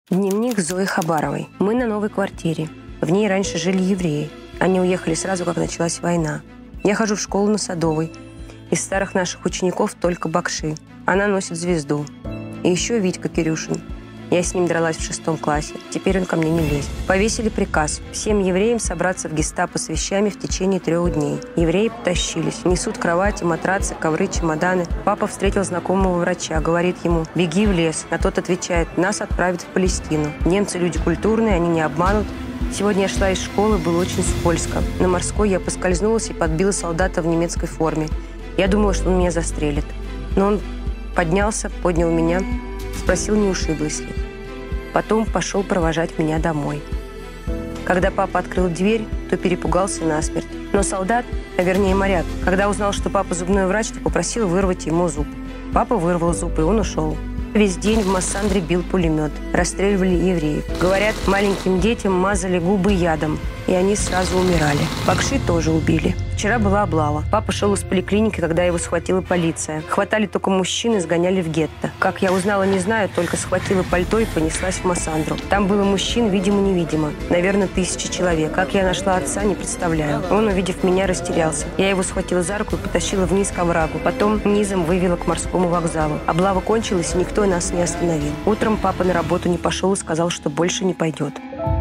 Дневник Зои Хабаровой. Мы на новой квартире. В ней раньше жили евреи. Они уехали сразу, как началась война. Я хожу в школу на Садовой. Из старых наших учеников только Бакши. Она носит звезду. И еще Витька Кирюшин. Я с ним дралась в 6 классе. Теперь он ко мне не лезет. Повесили приказ всем евреям собраться в гестапо с вещами в течение 3 дней. Евреи потащились. Несут кровати, матрацы, ковры, чемоданы. Папа встретил знакомого врача. Говорит ему: беги в лес. А тот отвечает: нас отправят в Палестину. Немцы люди культурные, они не обманут. Сегодня я шла из школы, было очень скользко. На Морской я поскользнулась и подбила солдата в немецкой форме. Я думала, что он меня застрелит. Но он поднялся, поднял меня, спросил, не ушиблась ли. Потом пошел провожать меня домой. Когда папа открыл дверь, то перепугался насмерть. Но солдат, а вернее моряк, когда узнал, что папа зубной врач, то попросил вырвать ему зуб. Папа вырвал зуб, и он ушел. Весь день в Массандре бил пулемет. Расстреливали евреев. Говорят, маленьким детям мазали губы ядом, и они сразу умирали. Бакши тоже убили. Вчера была облава. Папа шел из поликлиники, когда его схватила полиция. Хватали только мужчин и сгоняли в гетто. Как я узнала, не знаю, только схватила пальто и понеслась в Массандру. Там было мужчин, видимо-невидимо. Наверное, 1000 человек. Как я нашла отца, не представляю. Он, увидев меня, растерялся. Я его схватила за руку и потащила вниз к оврагу. Потом низом вывела к морскому вокзалу. Облава кончилась, и никто нас не остановил. Утром папа на работу не пошел и сказал, что больше не пойдет.